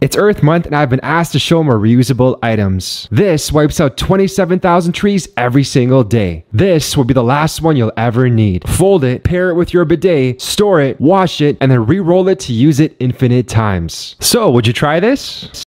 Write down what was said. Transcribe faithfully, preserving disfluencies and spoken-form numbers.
It's Earth Month and I've been asked to show more reusable items. This wipes out twenty-seven thousand trees every single day. This will be the last one you'll ever need. Fold it, pair it with your bidet, store it, wash it, and then re-roll it to use it infinite times. So, would you try this?